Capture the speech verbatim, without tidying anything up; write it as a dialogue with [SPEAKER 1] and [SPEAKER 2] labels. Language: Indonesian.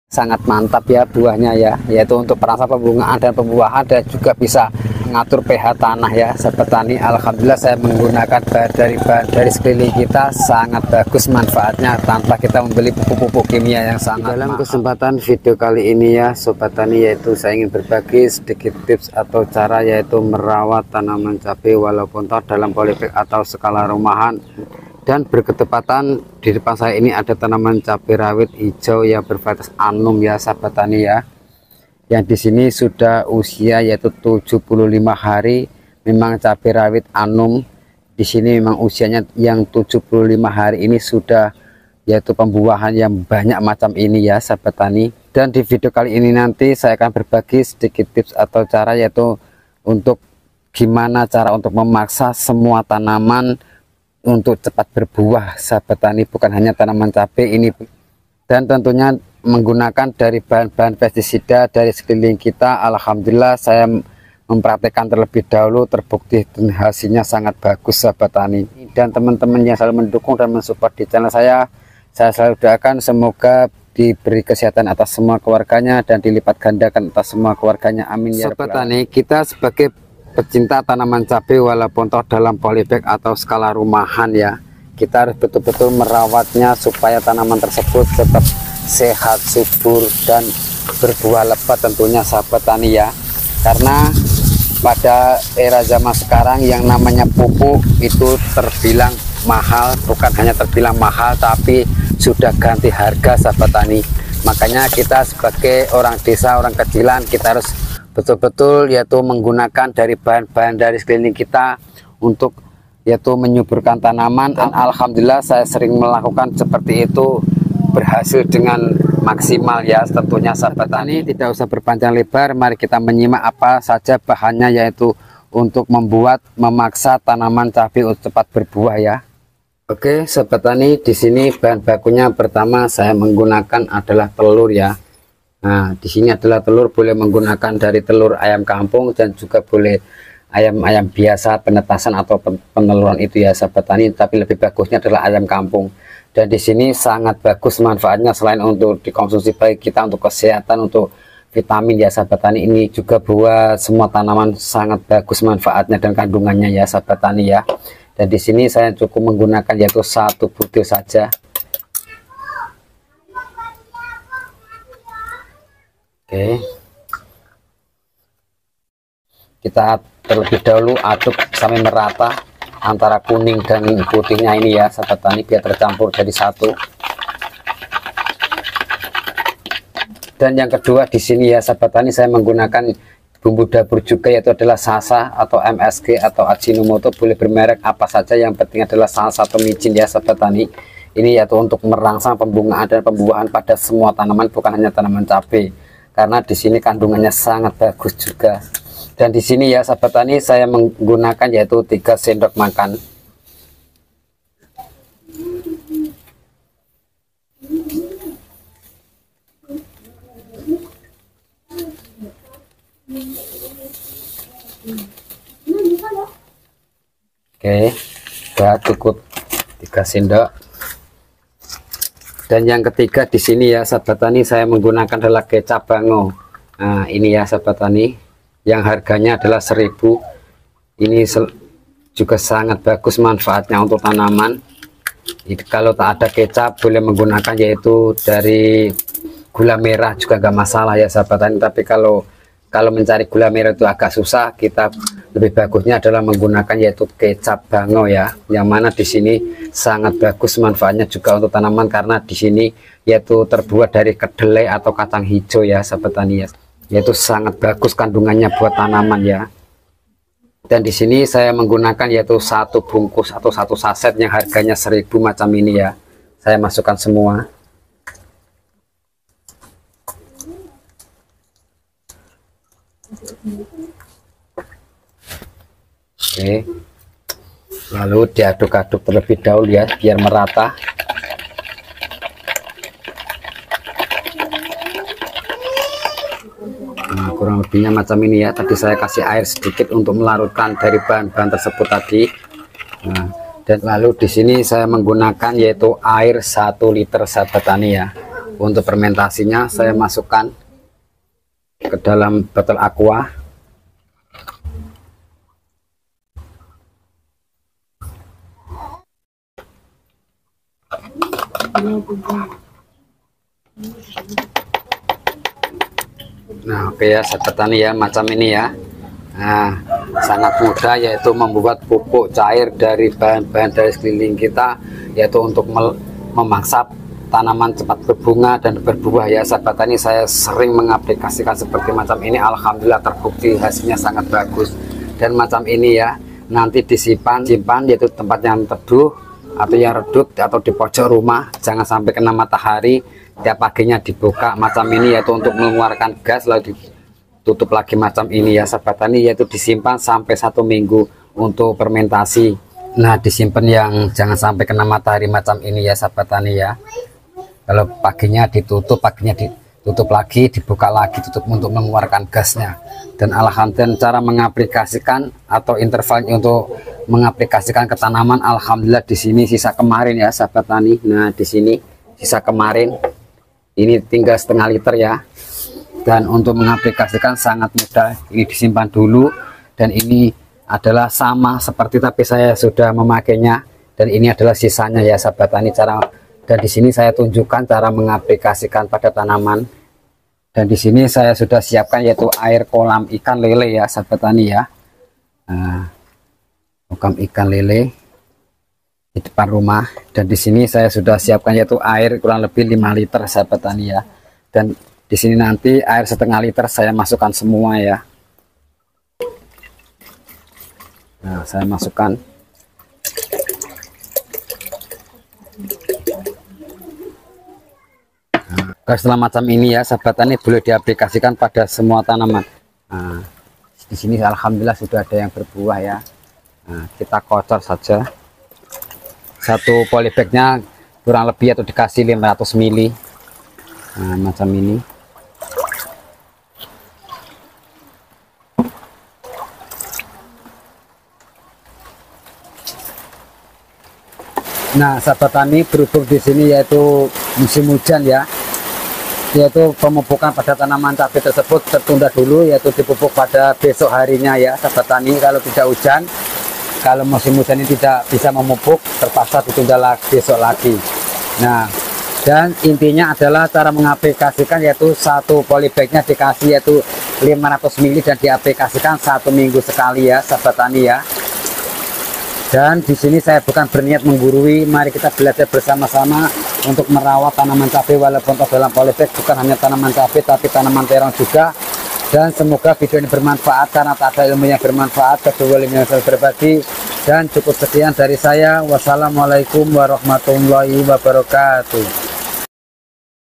[SPEAKER 1] sangat mantap ya buahnya ya, yaitu untuk perasa pembungaan dan pembuahan, dan juga bisa mengatur pH tanah ya sahabat tani. Alhamdulillah saya menggunakan bahan dari bahan dari sekeliling kita, sangat bagus manfaatnya tanpa kita membeli pupuk-pupuk kimia yang sangat dalam mahal. Kesempatan video kali ini ya sobat tani, yaitu saya ingin berbagi sedikit tips atau cara yaitu merawat tanaman cabai walaupun toh dalam polybag atau skala rumahan. Dan berketepatan di depan saya ini ada tanaman cabai rawit hijau yang bervarietas Anum ya sahabat tani ya, yang di sini sudah usia yaitu tujuh puluh lima hari. Memang cabai rawit Anum di sini memang usianya yang tujuh puluh lima hari ini sudah yaitu pembuahan yang banyak macam ini ya sahabat tani. Dan di video kali ini nanti saya akan berbagi sedikit tips atau cara yaitu untuk gimana cara untuk memaksa semua tanaman untuk cepat berbuah sahabat tani, bukan hanya tanaman cabai ini, dan tentunya menggunakan dari bahan-bahan pestisida dari sekeliling kita. Alhamdulillah saya mempraktekkan terlebih dahulu, terbukti dan hasilnya sangat bagus sahabat tani. Dan teman-teman yang selalu mendukung dan mensupport di channel saya, saya selalu doakan semoga diberi kesehatan atas semua keluarganya dan dilipat gandakan atas semua keluarganya, amin ya rabbal alamin. Sahabat tani, kita sebagai pecinta tanaman cabai walaupun toh dalam polybag atau skala rumahan ya, kita harus betul-betul merawatnya supaya tanaman tersebut tetap sehat, subur dan berbuah lebat tentunya sahabat tani ya. Karena pada era zaman sekarang yang namanya pupuk itu terbilang mahal, bukan hanya terbilang mahal tapi sudah ganti harga sahabat tani. Makanya kita sebagai orang desa, orang kecilan, kita harus betul-betul yaitu menggunakan dari bahan-bahan dari sekeliling kita untuk yaitu menyuburkan tanaman. Dan alhamdulillah saya sering melakukan seperti itu, berhasil dengan maksimal ya tentunya sahabat tani. Tidak usah berpanjang lebar, mari kita menyimak apa saja bahannya yaitu untuk membuat memaksa tanaman cabai untuk cepat berbuah ya. Oke sahabat tani, di sini bahan bakunya pertama saya menggunakan adalah telur ya. Nah, di sini adalah telur, boleh menggunakan dari telur ayam kampung dan juga boleh ayam-ayam biasa penetasan atau peneluran itu ya sahabat tani, tapi lebih bagusnya adalah ayam kampung. Dan di sini sangat bagus manfaatnya, selain untuk dikonsumsi baik kita untuk kesehatan, untuk vitamin ya sahabat tani, ini juga buat semua tanaman sangat bagus manfaatnya dan kandungannya ya sahabat tani ya. Dan di sini saya cukup menggunakan yaitu satu butir saja. Oke, kita terlebih dahulu aduk sampai merata antara kuning dan putihnya ini ya sahabat tani, biar tercampur jadi satu. Dan yang kedua di sini ya sahabat tani, saya menggunakan bumbu dapur juga, yaitu adalah Sasa atau M S G atau Ajinomoto, boleh bermerek apa saja, yang penting adalah salah satu micin ya sahabat tani. Ini yaitu untuk merangsang pembungaan dan pembuahan pada semua tanaman, bukan hanya tanaman cabai. Karena di sini kandungannya sangat bagus juga. Dan di sini ya sahabat tani, saya menggunakan yaitu tiga sendok makan. Oke, sudah cukup tiga sendok. Dan yang ketiga di sini ya sahabat tani, saya menggunakan adalah kecap bango. Nah ini ya sahabat tani, yang harganya adalah seribu. Ini juga sangat bagus manfaatnya untuk tanaman. Jadi, kalau tak ada kecap boleh menggunakan yaitu dari gula merah juga gak masalah ya sahabat tani. Tapi kalau kalau mencari gula merah itu agak susah, kita lebih bagusnya adalah menggunakan yaitu kecap bango ya, yang mana di sini sangat bagus manfaatnya juga untuk tanaman, karena di sini yaitu terbuat dari kedelai atau kacang hijau ya sahabat tani ya, yaitu sangat bagus kandungannya buat tanaman ya. Dan di sini saya menggunakan yaitu satu bungkus atau satu saset yang harganya seribu macam ini ya, saya masukkan semua. Oke, lalu diaduk-aduk terlebih dahulu ya biar merata. Nah, kurang lebihnya macam ini ya. Tadi saya kasih air sedikit untuk melarutkan dari bahan-bahan tersebut tadi. Nah, dan lalu di sini saya menggunakan yaitu air satu liter sahabat tani ya. Untuk fermentasinya saya masukkan ke dalam botol aqua. Nah, oke ya sahabat tani ya, macam ini ya. Nah, sangat mudah yaitu membuat pupuk cair dari bahan-bahan dari sekeliling kita, yaitu untuk memaksa tanaman cepat berbunga dan berbuah ya sahabat tani. Saya sering mengaplikasikan seperti macam ini, alhamdulillah terbukti hasilnya sangat bagus. Dan macam ini ya, nanti disimpan simpan yaitu tempat yang teduh atau yang redup atau di pojok rumah, jangan sampai kena matahari. Tiap paginya dibuka macam ini yaitu untuk mengeluarkan gas, lalu ditutup lagi macam ini ya sahabat tani, yaitu disimpan sampai satu minggu untuk fermentasi. Nah, disimpan yang jangan sampai kena matahari macam ini ya sahabat tani ya. Kalau paginya ditutup, paginya ditutup lagi, dibuka lagi, tutup untuk mengeluarkan gasnya. Dan alhamdulillah cara mengaplikasikan atau intervalnya untuk mengaplikasikan ke tanaman, alhamdulillah di sini sisa kemarin ya sahabat tani. Nah, di sini sisa kemarin ini tinggal setengah liter ya. Dan untuk mengaplikasikan sangat mudah, ini disimpan dulu, dan ini adalah sama seperti tapi saya sudah memakainya, dan ini adalah sisanya ya sahabat tani. Cara dan di sini saya tunjukkan cara mengaplikasikan pada tanaman. Dan di sini saya sudah siapkan yaitu air kolam ikan lele ya sahabat tani ya. Nah, kolam ikan lele di depan rumah, dan di sini saya sudah siapkan yaitu air kurang lebih lima liter sahabat tani ya. Dan di sini nanti air setengah liter saya masukkan semua ya. Nah, saya masukkan. Nah, setelah macam ini ya sahabat tani, boleh diaplikasikan pada semua tanaman. Nah, di sini alhamdulillah sudah ada yang berbuah ya. Nah, kita kocor saja. Satu polybagnya kurang lebih atau dikasih lima ratus mili. Nah, macam ini. Nah, sahabat tani, berhubung di sini yaitu musim hujan ya, yaitu pemupukan pada tanaman cabai tersebut tertunda dulu, yaitu dipupuk pada besok harinya ya sahabat tani. Kalau tidak hujan, kalau musim hujan ini tidak bisa memupuk, terpaksa ditunda lagi, besok lagi. Nah, dan intinya adalah cara mengaplikasikan yaitu satu polybagnya dikasih yaitu lima ratus mili dan diaplikasikan satu minggu sekali ya sahabat tani ya. Dan di sini saya bukan berniat menggurui, mari kita belajar bersama-sama untuk merawat tanaman cabai walaupun dalam polybag bukan hanya tanaman cabai tapi tanaman terong juga. Dan semoga video ini bermanfaat, karena tak ada ilmu yang bermanfaat kedua ilmu yang saya berbagi. Dan cukup sekian dari saya. Wassalamualaikum warahmatullahi wabarakatuh.